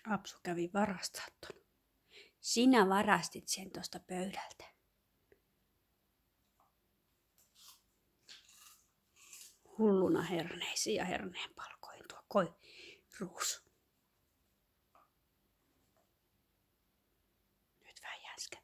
Apsu kävi varastaa ton. Sinä varastit sen tuosta pöydältä. Hulluna herneisiin ja herneen palkoin tuo koiruus. Nyt vähän jänskä.